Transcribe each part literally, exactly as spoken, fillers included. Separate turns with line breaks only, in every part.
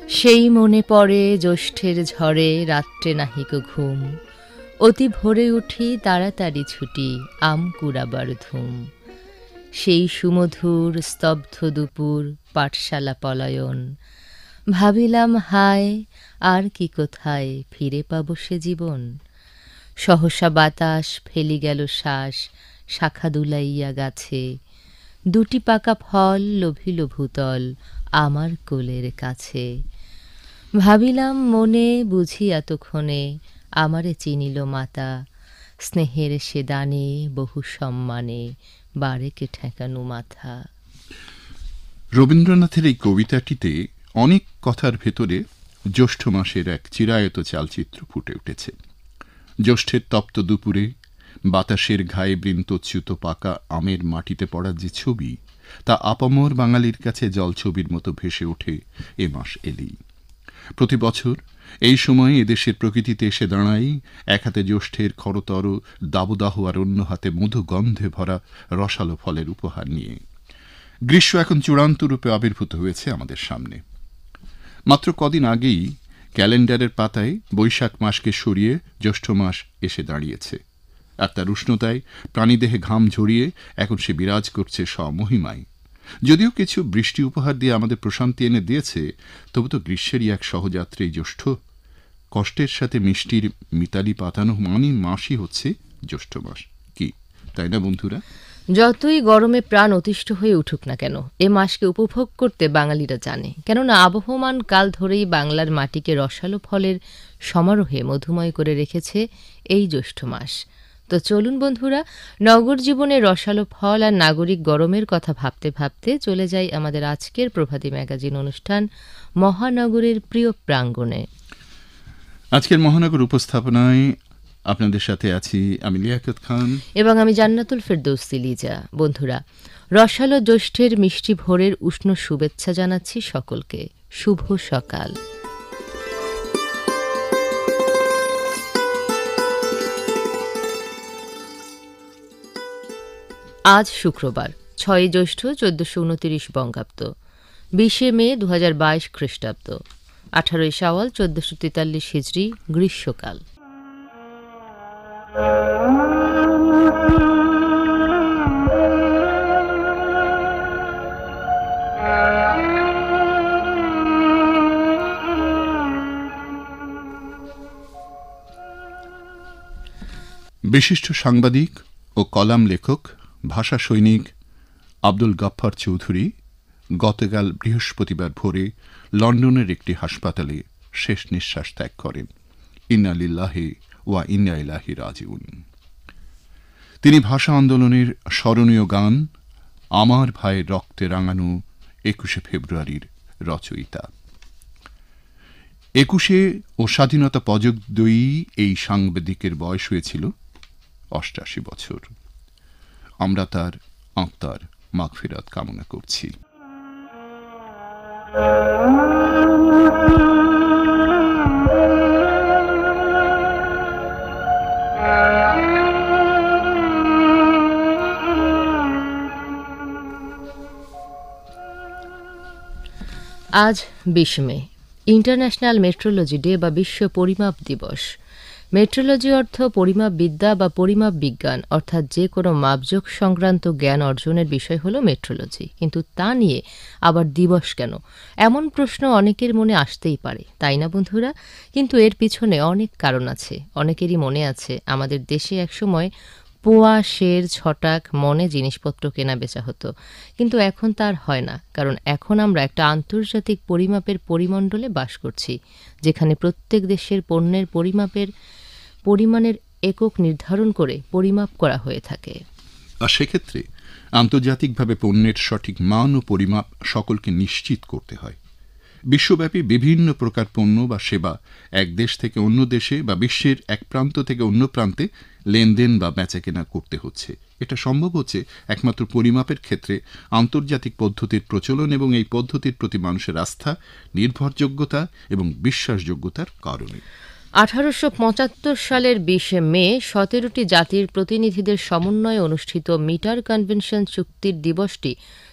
সেই মনে পড়ে জ্যৈষ্ঠের ঝড়ে রাত্রে নাহিক ঘুম, অতি ভোরে উঠি তাড়াতাড়ি ছুটি আম কুড়াবার ধুম। সেই সুমধুর স্তব্ধ দুপুর পাঠশালা পলায়ন, ভাবিলাম হায় আর কি কোথায় ফিরে পাবো সে জীবন। সহসা বাতাস ফেলি গেল শ্বাস শাখা দুলাইয়া গাছে, দুটি পাকা ফল লোভিল ভূতল আমার কোলের কাছে। ভাবিলাম মনে বুঝি এতক্ষণে আমারে চিনিল মাতা, স্নেহের সে দানে বহু সম্মানে বারেকে ঠেকানো মাথা।
রবীন্দ্রনাথের এই কবিতাটিতে অনেক কথার ভেতরে জ্যৈষ্ঠ মাসের এক চিরায়ত চালচিত্র ফুটে উঠেছে। জ্যৈষ্ঠের তপ্ত দুপুরে বাতাসের ঘায়ে বৃন্তচ্যুত পাকা আমের মাটিতে পড়ার যে ছবি, তা আপামর বাঙালির কাছে জলছবির মতো ভেসে ওঠে এ মাস এলেই। প্রতি বছর এই সময়ে এদেশের প্রকৃতিতে এসে দাঁড়াই এক হাতে জ্যৈষ্ঠের খরতর দাবদাহ আর অন্য হাতে মধু গন্ধে ভরা রসালো ফলের উপহার নিয়ে। গ্রীষ্ম এখন চূড়ান্ত রূপে আবির্ভূত হয়েছে আমাদের সামনে। মাত্র কদিন আগেই ক্যালেন্ডারের পাতায় বৈশাখ মাসকে সরিয়ে জ্যৈষ্ঠ মাস এসে দাঁড়িয়েছে, আর তার উষ্ণতায় প্রাণীদেহে ঘাম ঝরিয়ে এখন সে বিরাজ করছে স্বমহিমায়। যদিও কিছু বৃষ্টি উপহার দিয়ে আমাদের প্রশান্তি এনে দিয়েছে, তবু তো গ্রীষ্মেরই এক সহযাত্রী জ্যৈষ্ঠ। কষ্টের সাথে মিষ্টির মিতালি পাতানো মানি মাসই হচ্ছে জ্যৈষ্ঠ মাস, কি তাই না বন্ধুরা?
যতই গরমে প্রাণ অতিষ্ঠ হয়ে উঠুক না কেন, এ মাসকে উপভোগ করতে বাঙালিরা জানে। কেননা আবহমান কাল ধরেই বাংলার মাটিকে রসালো ফলের সমারোহে মধুময় করে রেখেছে এই জ্যৈষ্ঠ মাস। তো চলুন বন্ধুরা, নগর জীবনে রসালো ফল আর নাগরিক গরমের কথা ভাবতে ভাবতে চলে যাই আমাদের আজকের প্রভাতী ম্যাগাজিন অনুষ্ঠান মহানগরের প্রিয় প্রাঙ্গণে।
আজকের মহানগর উপস্থাপনায় আপনাদের সাথে আছি আমি লিয়াকত খান
এবং আমি জান্নাতুল ফেরদৌসী লিজা। বন্ধুরা, রসালো জ্যৈষ্ঠের মিষ্টি ভোরের উষ্ণ শুভেচ্ছা জানাচ্ছি সকলকে। শুভ সকাল। আজ শুক্রবার, ছয় জ্যৈষ্ঠ চোদ্দশো উনতিরিশ বঙ্গাব্দ, বিশে মে দু হাজার বাইশ খ্রিস্টাব্দ, আঠারোই শাওয়াল চোদ্দশো তেতাল্লিশ হিজড়ি গ্রীষ্মকাল।
বিশিষ্ট সাংবাদিক ও কলাম লেখক ভাষা সৈনিক আব্দুল গাফফার চৌধুরী গতকাল বৃহস্পতিবার ভোরে লন্ডনের একটি হাসপাতালে শেষ নিঃশ্বাস ত্যাগ করেন। ইন্না লিল্লাহি ওয়া ইন্না ইলাইহি রাজিউন। তিনি ভাষা আন্দোলনের স্মরণীয় গান আমার ভাইয়ের রক্তে রাঙানো একুশে ফেব্রুয়ারির রচয়িতা। একুশে ও স্বাধীনতা পদকজয়ী এই সাংবাদিকের বয়স হয়েছিল অষ্টাশি বছর। আমরা তার আত্মার মাগফিরাত কামনা করছি।
আজ বিশ মে, ইন্টারন্যাশনাল মেট্রোলজি ডে বা বিশ্ব পরিমাপ দিবস। মেট্রোলজি অর্থ পরিমাপ বিদ্যা বা পরিমাপ বিজ্ঞান, অর্থাৎ যে কোনো মাপজোক সংক্রান্ত জ্ঞান অর্জনের বিষয় হলো মেট্রোলজি। কিন্তু তা নিয়ে আবার দিবস কেন, এমন প্রশ্ন অনেকের মনে আসতেই পারে, তাই না বন্ধুরা? কিন্তু এর পিছনে অনেক কারণ আছে। অনেকেরই মনে আছে আমাদের দেশে একসময় পোয়া, শের, ছটাক মনে জিনিসপত্র কেনা বেচা হতো, কিন্তু এখন তার হয় না। কারণ এখন আমরা একটা আন্তর্জাতিক পরিমাপের পরিমণ্ডলে বাস করছি, যেখানে প্রত্যেক দেশের পণ্যের পরিমাপের পরিমাণের একক নির্ধারণ করে পরিমাপ করা হয়ে থাকে।
আর সেক্ষেত্রে আন্তর্জাতিকভাবে পণ্যের সঠিক মান ও পরিমাপ সকলকে নিশ্চিত করতে হয়। বিশ্বব্যাপী বিভিন্ন প্রকার পণ্য বা সেবা এক দেশ থেকে অন্য দেশে বা বিশ্বের এক প্রান্ত থেকে অন্য প্রান্তে লেনদেন বা বেচাকেনা করতে হচ্ছে। এটা সম্ভব হচ্ছে একমাত্র পরিমাপের ক্ষেত্রে আন্তর্জাতিক পদ্ধতির প্রচলন এবং এই পদ্ধতির প্রতি মানুষের আস্থা, নির্ভরযোগ্যতা এবং বিশ্বাসযোগ্যতার কারণে।
আঠারোশো পঁচাত্তর সালের বিশে মে সতেরোটি জাতির প্রতিনিধিদের সমন্বয়ে অনুষ্ঠিত মিটার কনভেনশন চুক্তির দিবসটি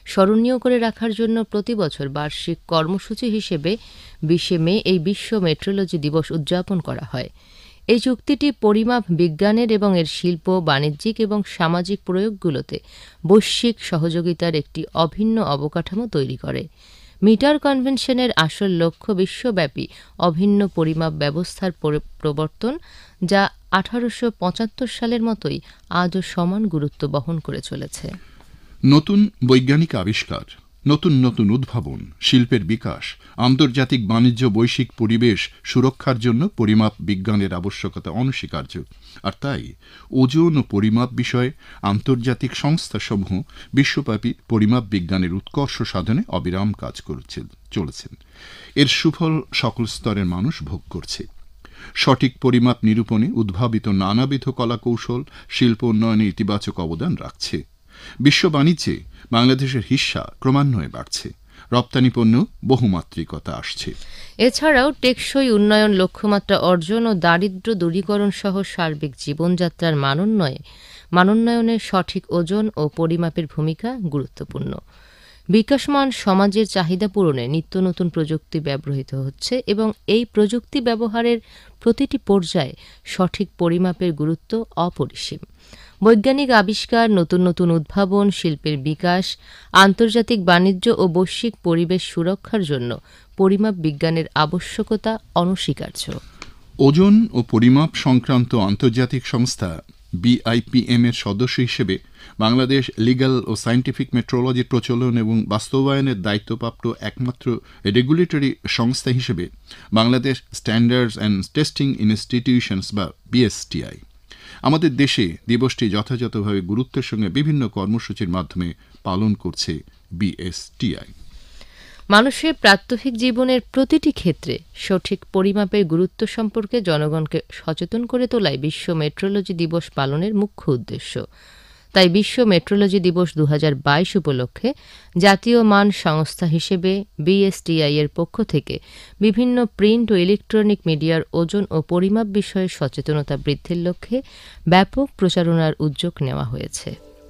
স্মরণীয় করে রাখার জন্য প্রতি বছর বার্ষিক কর্মসূচি হিসেবে বিশে মে এই বিশ্ব মেট্রোলজি দিবস উদযাপন করা হয়। এই চুক্তিটি পরিমাপ বিজ্ঞানের এবং এর শিল্প, বাণিজ্যিক এবং সামাজিক প্রয়োগগুলোতে বৈশ্বিক সহযোগিতার একটি অভিন্ন অবকাঠামো তৈরি করে। মিটার কনভেনশনের আসল লক্ষ্য বিশ্বব্যাপী অভিন্ন পরিমাপ ব্যবস্থার প্রবর্তন, যা আঠারোশো পঁচাত্তর সালের মতোই আজও সমান গুরুত্ব বহন করে চলেছে।
নতুন বৈজ্ঞানিক আবিষ্কার, নতুন নতুন উদ্ভাবন, শিল্পের বিকাশ, আন্তর্জাতিক বাণিজ্য, বৈশ্বিক পরিবেশ সুরক্ষার জন্য পরিমাপ বিজ্ঞানের আবশ্যকতা অনস্বীকার্য। আর তাই ওজন ও পরিমাপ বিষয়ে আন্তর্জাতিক সংস্থাসমূহ বিশ্বব্যাপী পরিমাপ বিজ্ঞানের উৎকর্ষ সাধনে অবিরাম কাজ করছে চলেছেন। এর সুফল সকল স্তরের মানুষ ভোগ করছে। সঠিক পরিমাপ নিরূপণে উদ্ভাবিত নানাবিধ কলাকৌশল শিল্প উন্নয়নে ইতিবাচক অবদান রাখছে। বিশ্ব বাণিজ্যে বাংলাদেশের হিস্সা ক্রমান্বয়ে বাড়ছে, রপ্তানি পণ্য বহুমাত্রিকতা আসছে।
এছাড়াও টেকসই উন্নয়ন লক্ষ্যমাত্রা অর্জন ও দারিদ্র্য দূরীকরণ সহ সার্বিক জীবনযাত্রার মানোন্নয়ে মানোন্নয়নে সঠিক ওজন ও পরিমাপের ভূমিকা গুরুত্বপূর্ণ। বিকাশমান সমাজের চাহিদা পূরণে নিত্য নতুন প্রযুক্তি ব্যবহৃত হচ্ছে এবং এই প্রযুক্তি ব্যবহারের প্রতিটি পর্যায়ে সঠিক পরিমাপের গুরুত্ব অপরিসীম। বৈজ্ঞানিক আবিষ্কার, নতুন নতুন উদ্ভাবন, শিল্পের বিকাশ, আন্তর্জাতিক বাণিজ্য ও বৈশ্বিক পরিবেশ সুরক্ষার জন্য পরিমাপ বিজ্ঞানের আবশ্যকতা অনস্বীকার্য।
ওজন ও পরিমাপ সংক্রান্ত আন্তর্জাতিক সংস্থা বিআইপিএম এর সদস্য হিসেবে বাংলাদেশ লিগ্যাল ও সায়েন্টিফিক মেট্রোলজির প্রচলন এবং বাস্তবায়নের দায়িত্বপ্রাপ্ত একমাত্র রেগুলেটরি সংস্থা হিসেবে Bangladesh standards and testing institutions বা বিএসটিআই আমাদের দেশে দিবসটি যথাযথভাবে গুরুত্বের সঙ্গে বিভিন্ন কর্মসূচির মাধ্যমে পালন করছে বিএসটিআই।
মানুষের প্রাত্যহিক জীবনের প্রতিটি ক্ষেত্রে সঠিক পরিমাপের গুরুত্ব সম্পর্কে জনগণকে সচেতন করে তোলাই বিশ্ব মেট্রোলজি দিবস পালনের মুখ্য উদ্দেশ্য। তাই বিশ্ব মেট্রোলজি দিবস দু হাজার বাইশ উপলক্ষে জাতীয় মান সংস্থা হিসেবে বিএসটিআই এর পক্ষ থেকে বিভিন্ন প্রিন্ট ও ইলেকট্রনিক মিডিয়ার ওজন ও পরিমাপ বিষয়ে সচেতনতা বৃদ্ধির লক্ষ্যে ব্যাপক প্রচারণার উদ্যোগ নেওয়া হয়েছে।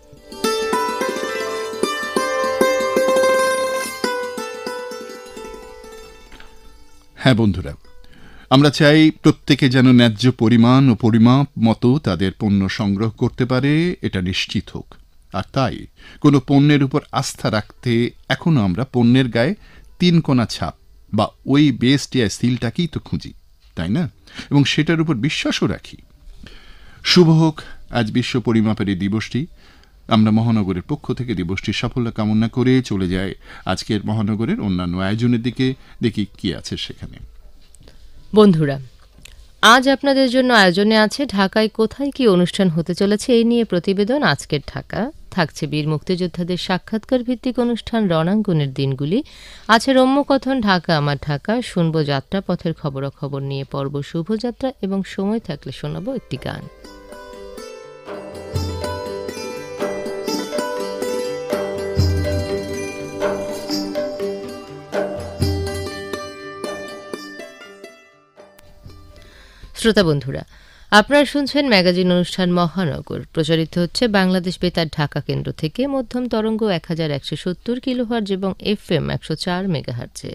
হ্যাঁ বন্ধুরা, আমরা চাই প্রত্যেকে যেন ন্যায্য পরিমাণ ও পরিমাপ মতো তাদের পণ্য সংগ্রহ করতে পারে, এটা নিশ্চিত হোক। আর তাই কোনো পণ্যের উপর আস্থা রাখতে এখনো আমরা পণ্যের গায়ে তিন কোণা ছাপ বা ওই বিএসটিআই সিলটাকেই তো খুঁজি, তাই না? এবং সেটার উপর বিশ্বাসও রাখি। শুভ হোক আজ বিশ্ব পরিমাপের এই দিবসটি। আমরা মহানগরের পক্ষ থেকে দিবসটির সাফল্য কামনা করে চলে যাই আজকের মহানগরের অন্যান্য আয়োজনের দিকে, দেখি কি আছে সেখানে।
বন্ধুরা, আজ আপনাদের জন্য আয়োজনে আছে ঢাকায় কোথায় কি অনুষ্ঠান হতে চলেছে এই নিয়ে প্রতিবেদন আজকের ঢাকা। থাকছে বীর মুক্তিযোদ্ধাদের সাক্ষাৎকার ভিত্তিক অনুষ্ঠান রণাঙ্গনের দিনগুলি, আছে রম্যকথন ঢাকা আমার ঢাকা, শুনব যাত্রা পথের খবরাখবর নিয়ে পর্ব শুভযাত্রা এবং সময় থাকলে শোনাবো একটি গান। শ্রোতা বন্ধুরা, আপনারা শুনছেন ম্যাগাজিন অনুষ্ঠান মহানগর, প্রচারিত হচ্ছে বাংলাদেশ বেতার ঢাকা কেন্দ্র থেকে মধ্যম তরঙ্গ এক হাজার একশো সত্তর কিলোহার্জ এবং এফ এম একশো চার মেগাহার্জে।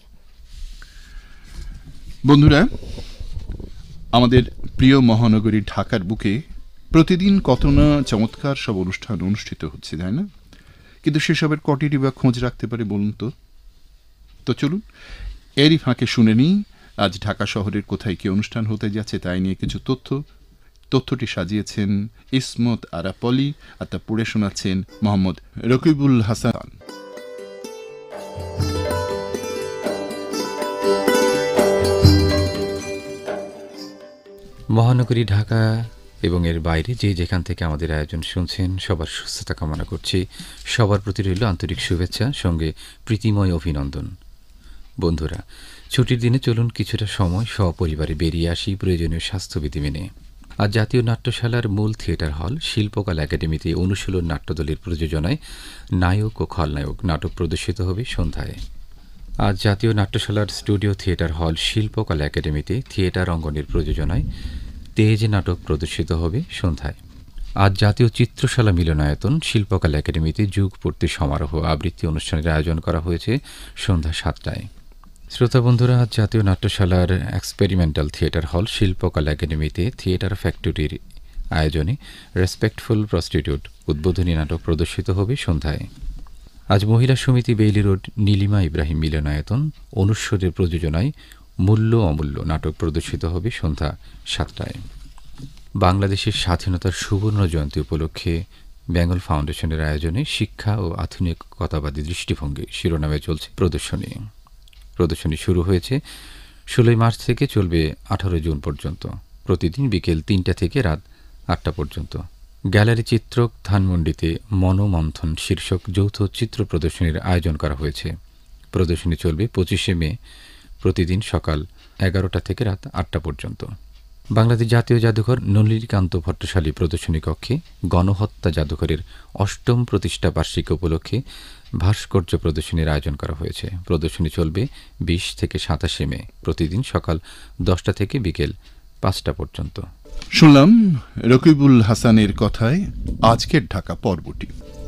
বন্ধুরা, আমাদের প্রিয় মহানগরী ঢাকার বুকে প্রতিদিন কত না চমৎকার সব অনুষ্ঠান অনুষ্ঠিত হচ্ছে, তাই না? কিন্তু সেসবের কটিটি বা খোঁজ রাখতে পারে বলুন তো? তো চলুন এরই ফাঁকে শুনে নিই আজ ঢাকা শহরের কোথায় কি অনুষ্ঠান হতে যাচ্ছে তাই নিয়ে কিছু তথ্য। তথ্যটি সাজিয়েছেন ইসমত আরা পলি, আর তা পড়ে শোনাচ্ছেন মোহাম্মদ রকিবুল হাসান।
মহানগরী ঢাকা এবং এর বাইরে যে যেখান থেকে আমাদের আয়োজন শুনছেন সবার সুস্থতা কামনা করছি। সবার প্রতি রইল আন্তরিক শুভেচ্ছা, সঙ্গে প্রীতিময় অভিনন্দন। বন্ধুরা, ছুটির দিনে চলুন কিছুটা সময় সপরিবারে বেরিয়ে আসি প্রয়োজনীয় স্বাস্থ্যবিধি মেনে। আজ জাতীয় নাট্যশালার মূল থিয়েটার হল শিল্পকলা একাডেমিতে অনুশীলন নাট্যদলের প্রযোজনায় নায়ক ও খলনায়ক নাটক প্রদর্শিত হবে সন্ধ্যায়। আজ জাতীয় নাট্যশালার স্টুডিও থিয়েটার হল শিল্পকলা একাডেমিতে থিয়েটার অঙ্গনের প্রযোজনায় তেজ নাটক প্রদর্শিত হবে সন্ধ্যায়। আজ জাতীয় চিত্রশালা মিলনায়তন শিল্পকলা একাডেমিতে যুগপূর্তি সমারোহ আবৃত্তি অনুষ্ঠানের আয়োজন করা হয়েছে সন্ধ্যা সাতটায়। শ্রোতা বন্ধুরা, আজ জাতীয় নাট্যশালার এক্সপেরিমেন্টাল থিয়েটার হল শিল্পকলা একাডেমিতে থিয়েটার ফ্যাক্টরির আয়োজনে রেসপেক্টফুল প্রস্টিটিউট উদ্বোধনী নাটক প্রদর্শিত হবে সন্ধ্যায়। আজ মহিলা সমিতি বেইলি রোড নীলিমা ইব্রাহিম মিলনায়তন অনুস্বরের প্রযোজনায় মূল্য অমূল্য নাটক প্রদর্শিত হবে সন্ধ্যা সাতটায়। বাংলাদেশের স্বাধীনতার সুবর্ণ জয়ন্তী উপলক্ষে বেঙ্গল ফাউন্ডেশনের আয়োজনে শিক্ষা ও আধুনিকতাবাদী দৃষ্টিভঙ্গি শিরোনামে চলছে প্রদর্শনী। প্রদর্শনী শুরু হয়েছে ষোলোই মার্চ থেকে, চলবে আঠারো জুন পর্যন্ত, প্রতিদিন বিকেল তিনটা থেকে রাত আটটা পর্যন্ত। গ্যালারি চিত্রক ধানমন্ডিতে মনোমন্থন শীর্ষক যৌথ চিত্র প্রদর্শনীর আয়োজন করা হয়েছে। প্রদর্শনী চলবে পঁচিশে মে, প্রতিদিন সকাল এগারোটা থেকে রাত আটটা পর্যন্ত। বাংলাদেশ জাতীয় জাদুঘর নলিনীকান্ত ভট্টশালী প্রদর্শনী কক্ষে গণহত্যা জাদুঘরের অষ্টম প্রতিষ্ঠা বার্ষিকী উপলক্ষে ভাস্কর্য প্রদর্শনীর আয়োজন করা হয়েছে। প্রদর্শনী চলবে বিশ থেকে সাতাশে মে, প্রতিদিন সকাল দশটা থেকে বিকেল পাঁচটা পর্যন্ত।
শুনলাম রকিবুল হাসানের কথায় আজকের ঢাকা পর্বটি।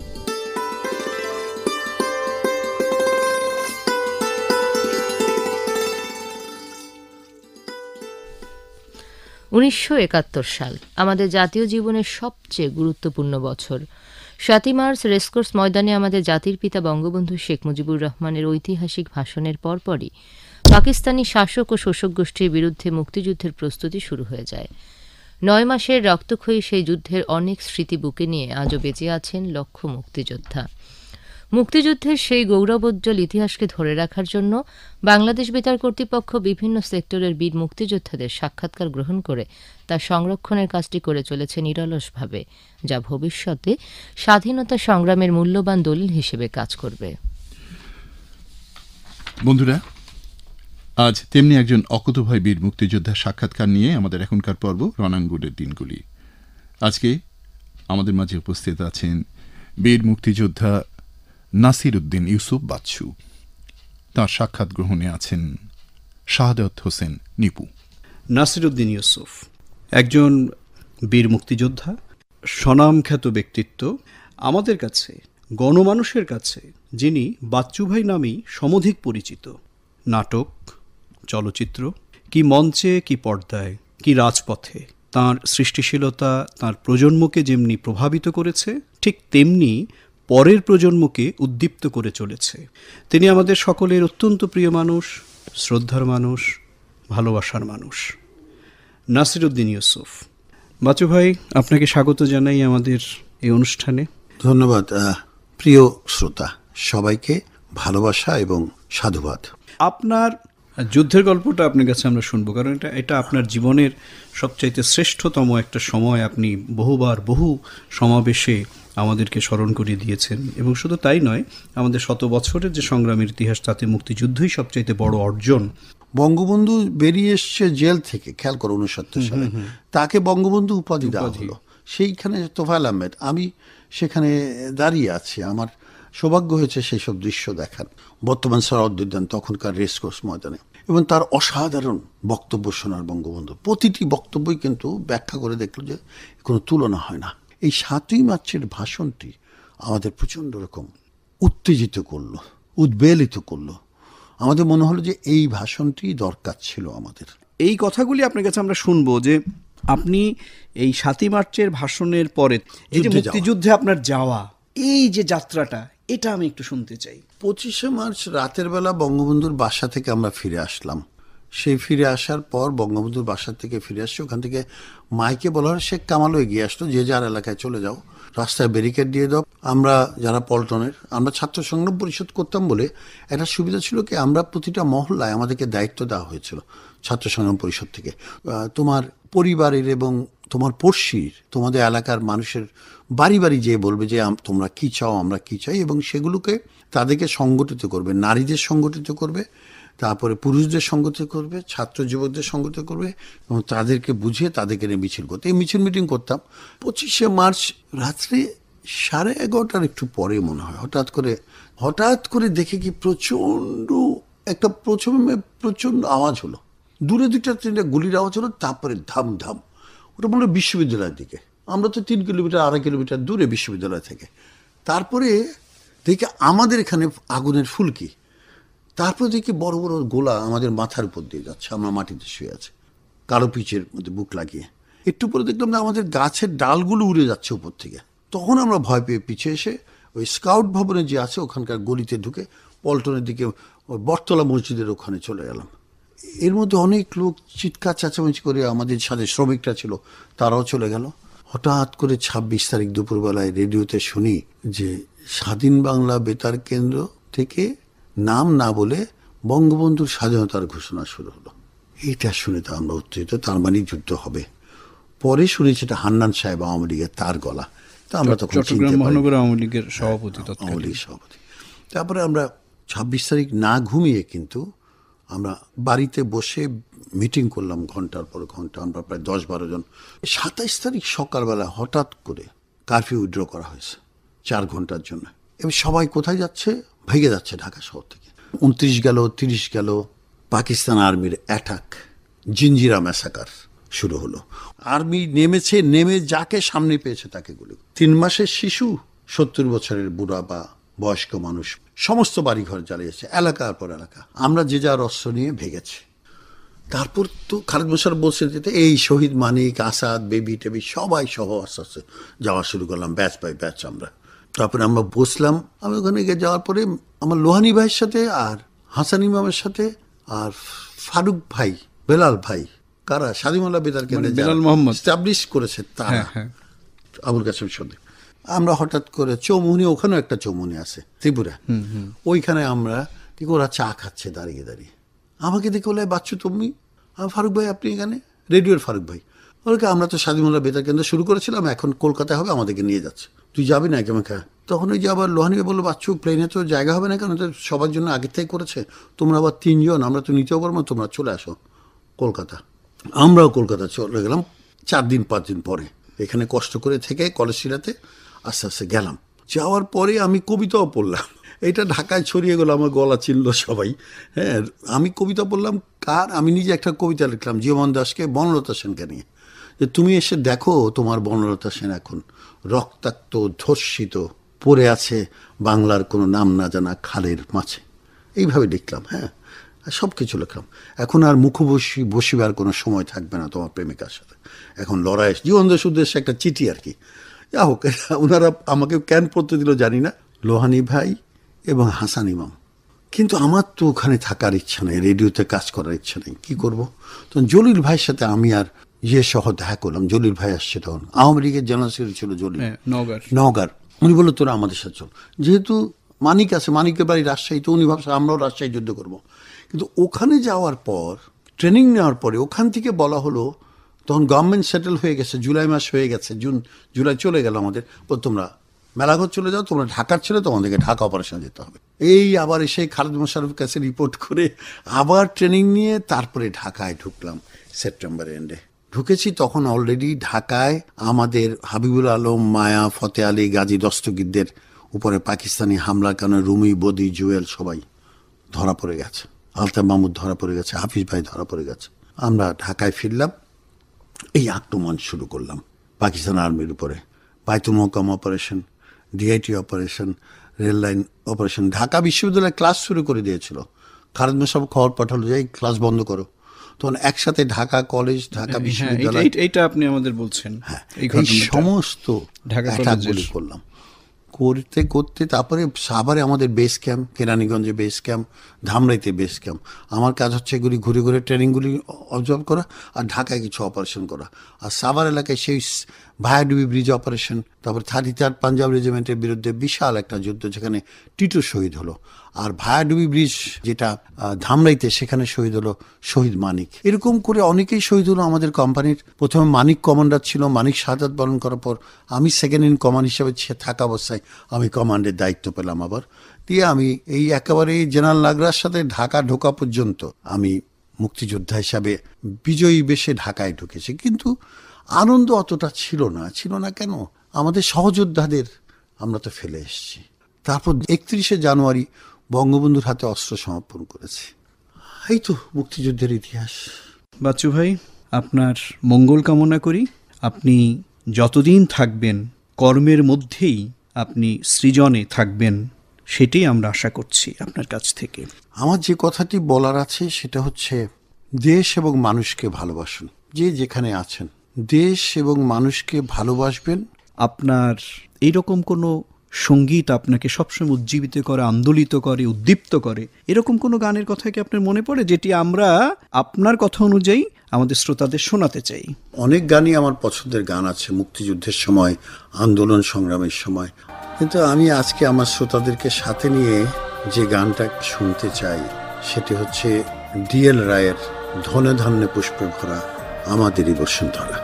উনিশশো একাত্তর সাল আমাদের জাতীয় জীবনের সবচেয়ে গুরুত্বপূর্ণ বছর। সাতই মার্চ রেসকোর্স ময়দানে আমাদের জাতির পিতা বঙ্গবন্ধু শেখ মুজিবুর রহমানের ঐতিহাসিক ভাষণের পরপরই পাকিস্তানি শাসক ও শোষক গোষ্ঠীর বিরুদ্ধে মুক্তিযুদ্ধের প্রস্তুতি শুরু হয়ে যায়। নয় মাসের রক্তক্ষয়ী সেই যুদ্ধের অনেক স্মৃতি বুকে নিয়ে আজও বেঁচে আছেন লক্ষ মুক্তিযোদ্ধা। মুক্তিযুদ্ধের সেই গৌরবোজ্জ্বল ইতিহাসকে ধরে রাখার জন্য বাংলাদেশ বেতার কর্তৃপক্ষ বিভিন্ন সেক্টরের বীর মুক্তিযোদ্ধাদের সাক্ষাৎকার গ্রহণ করে তার সংরক্ষণের কাজটি করে চলেছে নিরলসভাবে, যা ভবিষ্যতে স্বাধীনতা সংগ্রামের মূল্যবান দলিল হিসেবে কাজ করবে।
বন্ধুরা, আজ তেমনি একজন অকুতোভয় বীর মুক্তিযোদ্ধার সাক্ষাৎকার নিয়ে আমাদের এখনকার পর্ব রণাঙ্গনের দিনগুলি। আজকে আমাদের মাঝে উপস্থিত আছেন বীর মুক্তিযোদ্ধা নাসির উদ্দিন ইউসুফ বাচ্চু। তাঁর সাক্ষাৎ গ্রহণে আছেন শাহাদাত হোসেন নিপু।
নাসির উদ্দিন ইউসুফ একজন বীর মুক্তিযোদ্ধা, স্বনামখ্যাত ব্যক্তিত্ব, আমাদের কাছে গণমানুষের কাছে যিনি বাচ্চু ভাই নামেই সমধিক পরিচিত। নাটক, চলচ্চিত্র, কি মঞ্চে কি পর্দায় কি রাজপথে তাঁর সৃষ্টিশীলতা তাঁর প্রজন্মকে যেমনি প্রভাবিত করেছে, ঠিক তেমনি পরের প্রজন্মকে উদ্দীপ্ত করে চলেছে। তিনি আমাদের সকলের অত্যন্ত প্রিয় মানুষ, শ্রদ্ধার মানুষ, ভালোবাসার মানুষ। নাসির উদ্দিন ইউসুফ বাচ্চু ভাই, আপনাকে স্বাগত জানাই আমাদের এই অনুষ্ঠানে।
ধন্যবাদ। প্রিয় শ্রোতা সবাইকে ভালোবাসা এবং সাধুবাদ।
আপনার যুদ্ধের গল্পটা আপনার কাছে আমরা শুনবো, কারণ এটা এটা আপনার জীবনের সবচাইতে শ্রেষ্ঠতম একটা সময়। আপনি বহুবার বহু সমাবেশে আমাদেরকে স্মরণ করিয়ে দিয়েছেন, এবং শুধু তাই নয়, আমাদের শত বছরের যে সংগ্রামের ইতিহাস তাতে মুক্তিযুদ্ধই সবচাইতে বড় অর্জন।
বঙ্গবন্ধু বেরিয়ে এসছে জেল থেকে, খেয়াল করো উনসত্তর সালে, তাকে বঙ্গবন্ধু উপাধি দেওয়া হলো। সেইখানে তোফায়েল আহমেদ, আমি সেখানে দাঁড়িয়ে আছি, আমার সৌভাগ্য হয়েছে সেই সব দৃশ্য দেখার। বর্তমান সরাউদ্দিন তখনকার রেসকোর্স ময়দানে, এবং তার অসাধারণ বক্তব্য শোনার বঙ্গবন্ধু প্রতিটি বক্তব্যই কিন্তু ব্যাখ্যা করে দেখলো যে কোনো তুলনা হয় না। এই সাতই মার্চের ভাষণটি আমাদের প্রচণ্ড রকম উত্তেজিত করলো, উদ্বেলিত করলো। আমাদের মনে হলো যে এই ভাষণটি দরকার ছিল আমাদের।
এই কথাগুলি আপনার কাছে আমরা শুনবো যে আপনি এই সাতই মার্চের ভাষণের পরে এই যে মুক্তিযুদ্ধে আপনার যাওয়া, এই যে যাত্রাটা, এটা আমি একটু শুনতে চাই।
পঁচিশে মার্চ রাতের বেলা বঙ্গবন্ধুর বাসা থেকে আমরা ফিরে আসলাম। সেই ফিরে আসার পর বঙ্গবন্ধুর বাসা থেকে ফিরে আসছি, ওখান থেকে মাইকে বলা হয় শেখ কামালও এগিয়ে আসতো, যে যার এলাকায় চলে যাও, রাস্তায় ব্যারিকেড দিয়ে দাও। আমরা যারা পল্টনের, আমরা ছাত্র সংগ্রাম পরিষদ করতাম বলে একটা সুবিধা ছিল কি, আমরা প্রতিটা মহল্লায় আমাদেরকে দায়িত্ব দেওয়া হয়েছিল ছাত্র সংগ্রাম পরিষদ থেকে। তোমার পরিবারের এবং তোমার পড়শির, তোমাদের এলাকার মানুষের বাড়ি বাড়ি যেয়ে বলবে যে তোমরা কি চাও, আমরা কি চাই, এবং সেগুলোকে তাদেরকে সংগঠিত করবে, নারীদের সংগঠিত করবে, তারপরে পুরুষদের সংগঠিত করবে, ছাত্র যুবকদের সংগঠিত করবে, এবং তাদেরকে বুঝিয়ে তাদেরকে নিয়ে মিছিল করতে। এই মিছিল মিটিং করতাম। পঁচিশে মার্চ রাত্রে সাড়ে এগারোটার একটু পরে মনে হয় হঠাৎ করে হঠাৎ করে দেখে কি প্রচণ্ড একটা প্রথমে প্রচণ্ড আওয়াজ হলো, দূরে দুইটা তিনটা গুলির আওয়াজ হলো, তারপরে ধাম ধাম, ওটা মনে হয় বিশ্ববিদ্যালয়ের দিকে। আমরা তো তিন কিলোমিটার আড়াই কিলোমিটার দূরে বিশ্ববিদ্যালয় থেকে। তারপরে দেখি আমাদের এখানে আগুনের ফুলকি, তারপর দেখি বড় বড় গোলা আমাদের মাথার উপর দিয়ে যাচ্ছে, আমরা মাটিতে শুয়ে আছি কালো পিচের মধ্যে বুক লাগিয়ে। একটু পরে দেখলাম যে আমাদের গাছের ডালগুলো উড়ে যাচ্ছে উপর থেকে। তখন আমরা ভয় পেয়ে পিছিয়ে এসে ওই স্কাউট ভবনে যে আছে ওখানকার গলিতে ঢুকে পল্টনের দিকে ওই বটতলা মসজিদের ওখানে চলে গেলাম। এর মধ্যে অনেক লোক চিৎকার চেঁচামেচি করে, আমাদের সাথে শ্রমিকরা ছিল তারাও চলে গেল। হঠাৎ করে ছাব্বিশ তারিখ দুপুরবেলায় রেডিওতে শুনি যে স্বাধীন বাংলা বেতার কেন্দ্র থেকে নাম না বলে বঙ্গবন্ধুর স্বাধীনতার ঘোষণা শুরু হলো। এইটা শুনে তো আমরা উত্তেজিত, তার মানে যুদ্ধ হবে। পরে শুনেছি এটা হান্নান সাহেব আওয়ামী লীগের তার গলা, তা আমরা তখন
চট্টগ্রাম মহানগর আওয়ামী লীগের সভাপতি,
আওয়ামী লীগের সভাপতি। তারপরে আমরা ছাব্বিশ তারিখ না ঘুমিয়ে কিন্তু আমরা বাড়িতে বসে মিটিং করলাম ঘন্টার পর ঘন্টা, আমরা প্রায় দশ বারো জন। সাতাইশ তারিখ সকালবেলা হঠাৎ করে কারফিউ উইথড্র করা হয়েছে চার ঘন্টার জন্য। এবার সবাই কোথায় যাচ্ছে? ভেগে যাচ্ছে ঢাকা শহর থেকে। উনত্রিশ গেল, তিরিশ গেল, পাকিস্তান আর্মির অ্যাটাক, জিঞ্জিরা ম্যাসাকার শুরু হলো। আর্মি নেমেছে, নেমে যাকে সামনে পেয়েছে তাকে গুলি। তিন মাসের শিশু, সত্তর বছরের বুড়া বা বয়স্ক মানুষ, সমস্ত বাড়িঘর জ্বালিয়েছে, এলাকার পর এলাকা। আমরা যে যার অস্ত্র নিয়ে ভেগেছি। তারপর তো খালেদ মোশাররফ বলছে যেতে এই শহীদ মানিক, আসাদ, বেবি টেবি সবাই সহ আস্তে আস্তে যাওয়া শুরু করলাম, ব্যাচ বাই ব্যাচ আমরা। তারপরে আমরা বসলাম। আমি ওখানে গিয়ে যাওয়ার পরে আমার লোহানি ভাইয়ের সাথে আর হাসান ইমামের সাথে আর ফারুক ভাই, বেলাল ভাই, কারা স্বাধীনতা বেতার কেন্দ্রে
বেলাল মোহাম্মদ
এস্টাবলিশ করেছে তারা, আবুল কাসেম সদে। আমরা হঠাৎ করে চৌমুহনী, ওখানেও একটা চৌমুহনী আছে ত্রিপুরা, ওইখানে আমরা কি ওরা চা খাচ্ছে দাঁড়িয়ে দাঁড়িয়ে। আমাকে দেখে বলে বাচ্চু তুমি? ফারুক ভাই আপনি এখানে? রেডিওর ফারুক ভাই। ওকে আমরা তো স্বাধীনতা বেতার কেন্দ্র শুরু করেছিলাম, এখন কলকাতায় হবে, আমাদেরকে নিয়ে যাচ্ছে, তুই যাবি না কেমন খা? তখন ওই যে আবার লোহানি বললো বাচ্চু প্লেনে তো জায়গা হবে না, কারণ তো সবার জন্য আগের থেকে করেছে, তোমরা আবার তিনজন, আমরা তো নিতেও পারবো, তোমরা চলে আসো কলকাতা। আমরাও কলকাতা চলে গেলাম চার দিন পাঁচ দিন পরে। এখানে কষ্ট করে থেকে কলেজ শিলাতে আস্তে আস্তে গেলাম। যাওয়ার পরে আমি কবিতাও পড়লাম, এটা ঢাকায় ছড়িয়ে গেল, আমার গলা চিনল সবাই। হ্যাঁ, আমি কবিতা পড়লাম কার? আমি নিজে একটা কবিতা লিখলাম জীবন দাসকে, বনলতা সেনকে নিয়ে, যে তুমি এসে দেখো তোমার বনলতা সেন এখন রক্তাক্ত ধর্ষিত পড়ে আছে বাংলার কোনো নাম না জানা খালের মাঝে। এইভাবে লিখলাম। হ্যাঁ, সব কিছু লিখলাম। এখন আর মুখোবসি বসিবার কোনো সময় থাকবে না তোমার প্রেমিকার সাথে, এখন লড়াই। জীবন দাস উদ্দেশ্যে একটা চিঠি আর কি। যা হোক, ওনারা আমাকে কেন পড়তে দিল জানি না, লোহানি ভাই এবং হাসান ইমাম। কিন্তু আমার তো ওখানে থাকার ইচ্ছা নেই, রেডিওতে কাজ করার ইচ্ছা নেই, কী করবো? তখন জলিল ভাইয়ের সাথে আমি আর ইয়ে সহ দেখা করলাম। জলিল ভাই আসছে তখন, আওয়ামী লীগের জেনারেল সেক্রেটারি ছিল জলিল, নওগাঁর। উনি বললো তোরা আমাদের সাথে চল। যেহেতু মানিক আছে, মানিকের বাড়ি রাজশাহী, তো উনি ভাবছে আমরাও রাজশাহী যুদ্ধ করবো। কিন্তু ওখানে যাওয়ার পর, ট্রেনিং নেওয়ার পরে ওখান থেকে বলা হলো, তখন গভর্নমেন্ট সেটেল হয়ে গেছে, জুলাই মাস হয়ে গেছে, জুন জুলাই চলে গেল আমাদের, তোমরা মেলাঘর চলে যাও, তোমরা ঢাকার ছেলে, তোমাদেরকে ঢাকা অপারেশনে যেতে হবে। এই আবার এসে খালেদ মোশাররফের কাছে রিপোর্ট করে আবার ট্রেনিং নিয়ে তারপরে ঢাকায় ঢুকলাম সেপ্টেম্বর এন্ডে। ঢুকেছি তখন অলরেডি ঢাকায় আমাদের হাবিবুল আলম, মায়া, ফতে আলী, গাজী দস্তগীরদের উপরে পাকিস্তানি হামলার কারণে রুমি, বদি, জুয়েল সবাই ধরা পড়ে গেছে, আলতাফ মাহমুদ ধরা পড়ে গেছে, হাফিজ ভাই ধরা পড়ে গেছে। আমরা ঢাকায় ফিরলাম, এই আক্রমণ শুরু করলাম পাকিস্তান আর্মির উপরে। Baitul Mukarram operation, DIT operation, rail line operation. Dhaka বিশ্ববিদ্যালয়ে ক্লাস শুরু করে দিয়েছিল, খালেদ মোশাররফ খবর পাঠালো যে এই ক্লাস বন্ধ করো। তখন একসাথে ঢাকা কলেজ, ঢাকা বিশ্ববিদ্যালয়,
এইটা আপনি আমাদের বলছেন,
হ্যাঁ, এই সমস্ত অ্যাটাকগুলি করলাম। করতে করতে তারপরে সাভারে আমাদের বেস ক্যাম্প, কেরানীগঞ্জে বেস ক্যাম্প, ধামরাইতে বেস ক্যাম্প। আমার কাজ হচ্ছে এগুলি ঘুরে ঘুরে ট্রেনিংগুলি অবজার্ভ করা আর ঢাকায় কিছু অপারেশন করা। আর সাভার এলাকায় সেই ভায়াডুবি ব্রিজ অপারেশন, তারপর থার্টি থার্ড পাঞ্জাব রেজিমেন্টের বিরুদ্ধে বিশাল একটা যুদ্ধ, যেখানে টিটু শহীদ হলো। আর ভায়াডুবি ব্রিজ যেটা ধামরাইতে, সেখানে শহীদ হলো শহীদ মানিক। এরকম করে অনেকেই শহীদ হলো আমাদের কোম্পানির। প্রথমে মানিক কমান্ডার ছিল, মানিক শাহাদাত বরণ করার পর আমি সেকেন্ড ইন কমান্ড হিসেবে থাকা অবস্থায় আমি কমান্ডের দায়িত্ব পেলাম আবার। দিয়ে আমি এই একেবারে জেনারেল নাগরার সাথে ঢাকা ঢোকা পর্যন্ত আমি মুক্তিযোদ্ধা হিসাবে বিজয়ী বেশে ঢাকায় ঢুকেছি। কিন্তু আনন্দ অতটা ছিল না। ছিল না কেন? আমাদের সহযোদ্ধাদের আমরা তো ফেলে এসেছি। তারপর একত্রিশে জানুয়ারি বঙ্গবন্ধুর হাতে অস্ত্র সমর্পণ করেছি। এই তো মুক্তিযুদ্ধের ইতিহাস।
বাচ্চু ভাই, আপনার মঙ্গল কামনা করি। আপনি যতদিন থাকবেন কর্মের মধ্যেই আপনি সৃজনে থাকবেন, সেটাই আমরা আশা করছি আপনার কাছ থেকে।
আমার যে কথাটি বলার আছে সেটা হচ্ছে, দেশ এবং মানুষকে ভালোবাসুন। যে যেখানে আছেন দেশ এবং মানুষকে ভালোবাসবেন।
আপনার এইরকম কোনো সঙ্গীত আপনাকে সবসময় উজ্জীবিত করে, আন্দোলিত করে, উদ্দীপ্ত করে, এরকম কোনো গানের কথা কি আপনার মনে পড়ে যেটি আমরা আপনার কথা অনুযায়ী আমাদের শ্রোতাদের শোনাতে চাই?
অনেক গানই আমার পছন্দের গান আছে মুক্তিযুদ্ধের সময়, আন্দোলন সংগ্রামের সময়, কিন্তু আমি আজকে আমার শ্রোতাদেরকে সাথে নিয়ে যে গানটা শুনতে চাই সেটি হচ্ছে ডিএল রায়ের ধনে ধান্যে পুষ্পে ভরা আমাদেরই বসুন্ধরা।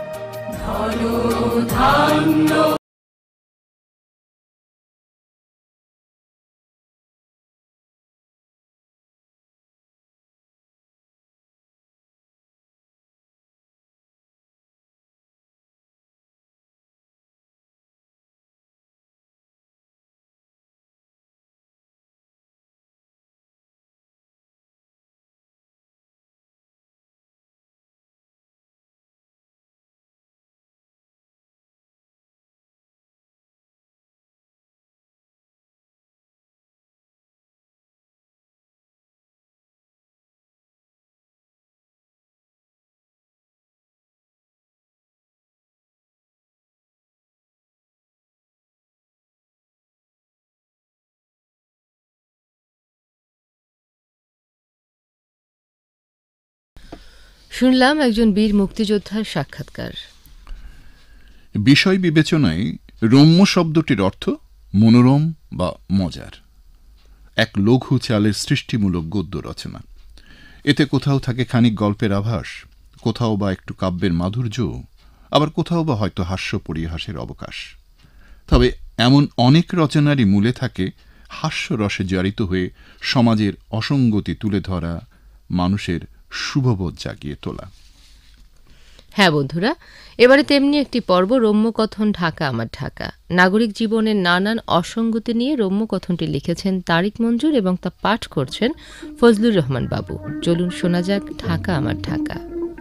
শুনলাম একজন বীর মুক্তিযোদ্ধার সাক্ষাৎকার।
বিষয় বিবেচনায় রম্য শব্দটির অর্থ মনোরম বা মজার, এক লঘু চালের সৃষ্টিমূলক গদ্য রচনা। এতে কোথাও থাকে খানিক গল্পের আভাস, কোথাও বা একটু কাব্যের মাধুর্য, আবার কোথাও বা হয়তো হাস্য পরিহাসের অবকাশ। তবে এমন অনেক রচনারই মূলে থাকে হাস্যরসে জারিত হয়ে সমাজের অসঙ্গতি তুলে ধরা, মানুষের শুভবোধ জাগিয়ে তোলা।
হ্যাঁ বন্ধুরা, এবারে তেমনি একটি পর্ব রম্যকথন ঢাকা আমার ঢাকা। নাগরিক জীবনের নানান অসঙ্গতি নিয়ে রম্যকথনটি লিখেছেন তারিক মঞ্জুর এবং তা পাঠ করছেন ফজলুর রহমান বাবু। চলুন শোনা যাক ঢাকা আমার ঢাকা।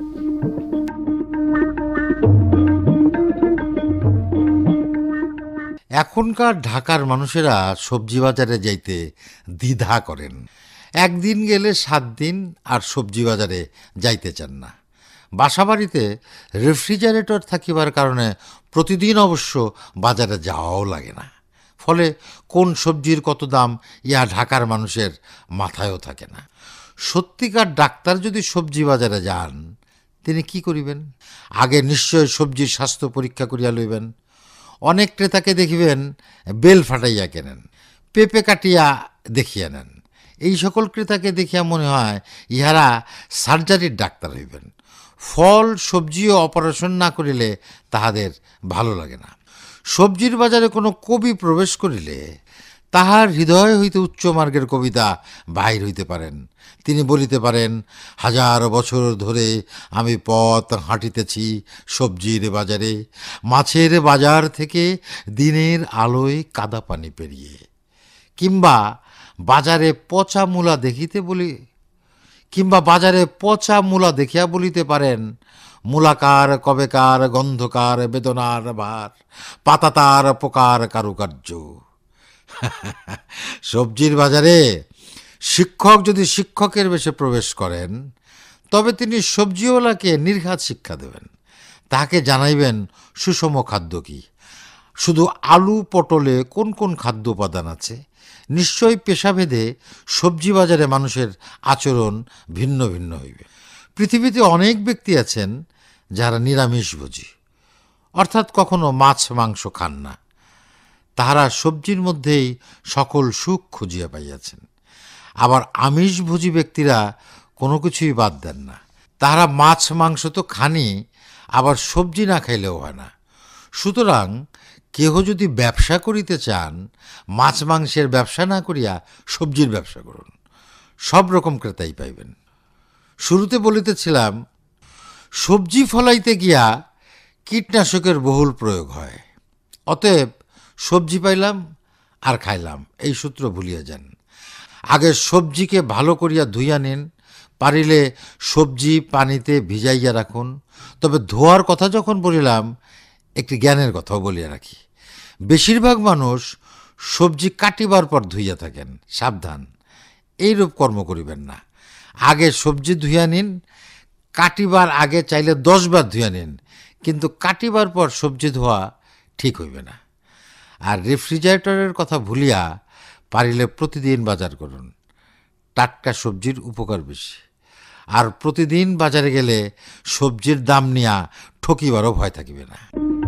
এখনকার ঢাকার মানুষেরা সবজি বাজারে যাইতে দ্বিধা করেন। একদিন গেলে সাত দিন আর সবজি বাজারে যাইতে চান না। বাসাবাড়িতে রেফ্রিজারেটর থাকিবার কারণে প্রতিদিন অবশ্য বাজারে যাওয়াও লাগে না। ফলে কোন সবজির কত দাম ইয়া ঢাকার মানুষের মাথায়ও থাকে না। সত্যিকার ডাক্তার যদি সবজি বাজারে যান, তিনি কি করিবেন? আগে নিশ্চয় সবজির স্বাস্থ্য পরীক্ষা করিয়া লইবেন। অনেক ক্রেতাকে দেখিবেন বেল ফাটাইয়া কেনেন, পেঁপে কাটিয়া দেখিয়া নেন। এই সকল ক্রেতাকে দেখিয়া মনে হয় ইহারা সার্জারির ডাক্তার হইবেন। ফল সবজিও অপারেশন না করিলে তাহাদের ভালো লাগে না। সবজির বাজারে কোনো কবি প্রবেশ করিলে তাহার হৃদয় হইতে উচ্চমার্গের কবিতা বাহির হইতে পারেন। তিনি বলিতে পারেন, হাজার বছর ধরে আমি পথ হাঁটিতেছি সবজির বাজারে, মাছের বাজার থেকে দিনের আলোয় কাদা পানি পেরিয়ে। কিংবা বাজারে পচা মূলা দেখিতে বলি কিংবা বাজারে পচা মূলা দেখিয়া বলিতে পারেন, মূলাকার কবেকার গন্ধকার বেদনার ভার, পাতাতার পোকার কারুকার্য। সবজির বাজারে শিক্ষক যদি শিক্ষকের বেশে প্রবেশ করেন, তবে তিনি সবজিওয়ালাকে নির্ঘাত শিক্ষা দেবেন। তাহাকে জানাইবেন সুষম খাদ্য কি, শুধু আলু পটলে কোন কোন খাদ্য উপাদান আছে। নিশ্চয়ই পেশাভেদে সবজি বাজারে মানুষের আচরণ ভিন্ন ভিন্ন হইবে। পৃথিবীতে অনেক ব্যক্তি আছেন যারা নিরামিষভোজী, অর্থাৎ কখনো মাছ মাংস খান না। তাহারা সবজির মধ্যেই সকল সুখ খুঁজিয়া পাইয়াছেন। আবার আমিষভোজী ব্যক্তিরা কোনো কিছুই বাদ দেন না। তাহারা মাছ মাংস তো খানি, আবার সবজি না খাইলেও হয় না। সুতরাং কেহ যদি ব্যবসা করিতে চান, মাছ মাংসের ব্যবসা না করিয়া সবজির ব্যবসা করুন, সব রকম ক্রেতাই পাইবেন। শুরুতে বলিতেছিলাম, সবজি ফলাইতে গিয়া কীটনাশকের বহুল প্রয়োগ হয়। অতএব সবজি পাইলাম আর খাইলাম, এই সূত্র ভুলিয়া যান। আগে সবজিকে ভালো করিয়া ধুইয়া নিন, পারিলে সবজি পানিতে ভিজাইয়া রাখুন। তবে ধোয়ার কথা যখন বলিলাম, একটি জ্ঞানের কথাও বলিয়া রাখি, বেশিরভাগ মানুষ সবজি কাটিবার পর ধুইয়া থাকেন। সাবধান, এইরূপ কর্ম করিবেন না। আগে সবজি ধুইয়া নিন, কাটিবার আগে চাইলে দশ বার ধুইয়া নিন, কিন্তু কাটিবার পর সবজি ধোয়া ঠিক হইবে না। আর রেফ্রিজারেটরের কথা ভুলিয়া পারিলে প্রতিদিন বাজার করুন, টাটকা সবজির উপকার বেশি। আর প্রতিদিন বাজারে গেলে সবজির দাম নিয়া ঠকিবারও ভয় থাকিবে না।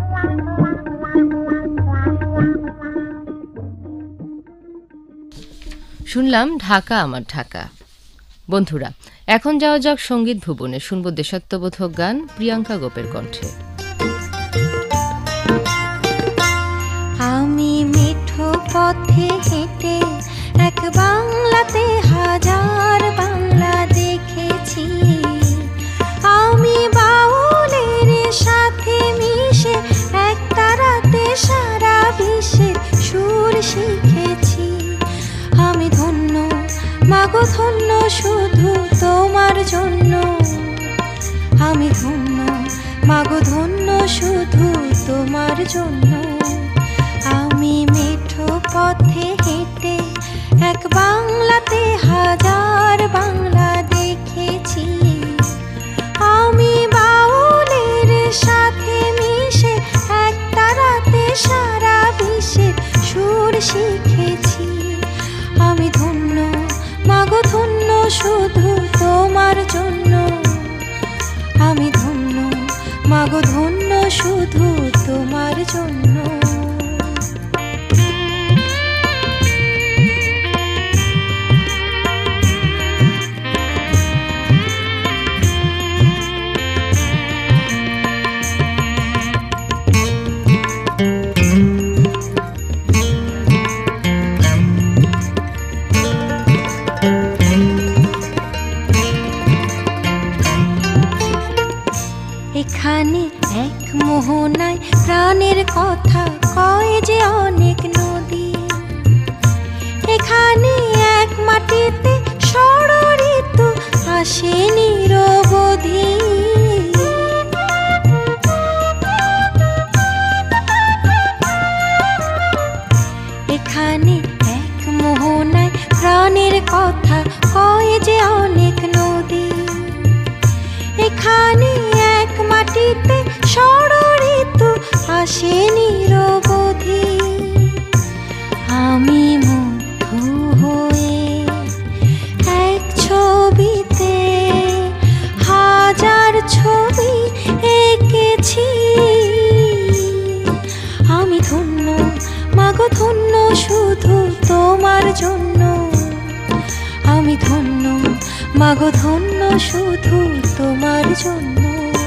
শুনলাম ঢাকা আমার ঢাকা। বন্ধুরা, এখন যাওয়া যাক সঙ্গীত ভুবনে, শুনবো দেশাত্মবোধক গান প্রিয়াঙ্কা গোপের কণ্ঠে।
আমি মিঠো পথে হেঁটে এক বাংলাতে হাজার বাংলা দেখেছি, আমি বাউলের সাথে মিশে এক তারাতে সারা বিশ্বের সুর শিখেছি। আমি ধন্য মাগো ধন্য শুধু তোমার জন্য, আমি ধন্য মাগো ধন্য শুধু তোমার জন্য। আমি মেঠো পথে হেঁটে এক বাংলাতে হাজার বাংলা দেখেছি, আমি বাউলের সাথে মিশে এক তারাতে সারা বিশ্বের সুর শিখেছি। আমি ধন্য মাগো ধন্য শুধু তোমার জন্য, আমি ধন্য মাগো ধন্য শুধু তোমার জন্য। এখানে এক মোহনায় প্রাণের কথা কয় যে অনেক নদী, এখানে এক মাটিতে ষড়ঋতু আসে নিরবধি। এখানে এক মোহনায় প্রাণের কথা কয় যে অনেক নদী, এখানে এক মাটিতে ষড়ঋতু আসে নিরবধি। আমি মুগ্ধ হয়ে এক ছবিতে হাজার ছবি এঁকেছি। আমি ধন্য মাগো ধন্য শুধু তোমার জন্য, আমি ধন্য মাগো ধন্য শুধু তোমার জন্য।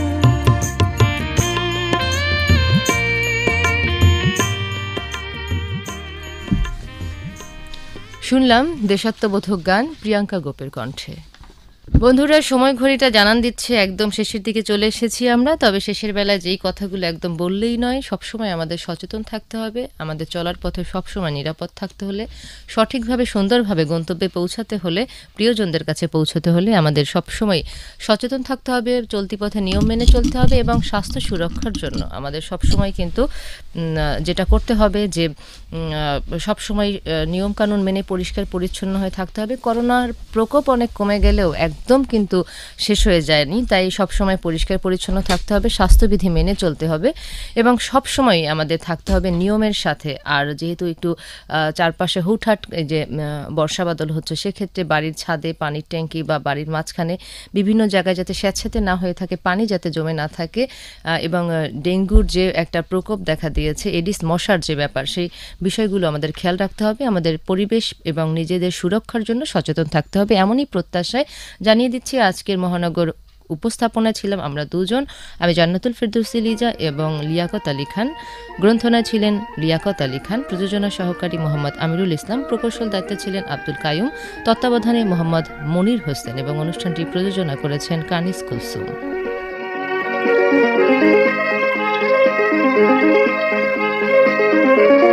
শুনলাম দেশাত্মবোধক গান প্রিয়াঙ্কা গোপের কণ্ঠে। বন্ধুরা, সময় ঘড়িটা জানান দিচ্ছে একদম শেষের দিকে চলে এসেছি আমরা। তবে শেষের বেলায় যেই কথাগুলো একদম বললেই নয়, সবসময় আমাদের সচেতন থাকতে হবে। আমাদের চলার পথে সবসময় নিরাপদ থাকতে হলে, সঠিকভাবে সুন্দরভাবে গন্তব্যে পৌঁছাতে হলে, প্রিয়জনদের কাছে পৌঁছাতে হলে আমাদের সবসময় সচেতন থাকতে হবে, চলতি পথে নিয়ম মেনে চলতে হবে এবং স্বাস্থ্য সুরক্ষার জন্য আমাদের সবসময় কিন্তু যেটা করতে হবে যে সবসময় নিয়মকানুন মেনে পরিষ্কার পরিচ্ছন্ন হয়ে থাকতে হবে। করোনার প্রকোপ অনেক কমে গেলেও একদম কিন্তু শেষ হয়ে যায়নি, তাই সবসময় পরিষ্কার পরিচ্ছন্ন থাকতে হবে, স্বাস্থ্যবিধি মেনে চলতে হবে এবং সবসময় আমাদের থাকতে হবে নিয়মের সাথে। আর যেহেতু একটু চারপাশে হুটহাট এই যে বর্ষা বাদল হচ্ছে, সেক্ষেত্রে বাড়ির ছাদে, পানির ট্যাঙ্কি বা বাড়ির মাঝখানে বিভিন্ন জায়গায় যাতে স্যাঁতস্যাঁতে না হয়ে থাকে, পানি যাতে জমে না থাকে এবং ডেঙ্গুর যে একটা প্রকোপ দেখা দিয়েছে, এডিস মশার যে ব্যাপার, সেই বিষয়গুলো আমাদের খেয়াল রাখতে হবে। আমাদের পরিবেশ এবং নিজেদের সুরক্ষার জন্য সচেতন থাকতে হবে, এমনই প্রত্যাশায় জানিয়ে দিচ্ছি আজকের মহানগর উপস্থাপনায় ছিলাম আমরা দুজন, আমি জান্নাতুল ফেরদৌসী লিজা এবং লিয়াকত আলী খান। গ্রন্থনায় ছিলেন লিয়াকত আলী খান, প্রযোজনা সহকারী মোহাম্মদ আমিরুল ইসলাম, প্রকৌশল দায়িত্বে ছিলেন আব্দুল কাইয়ুম, তত্ত্বাবধানে মোহাম্মদ মনির হোসেন এবং অনুষ্ঠানটি প্রযোজনা করেছেন কানিস কুলসুম।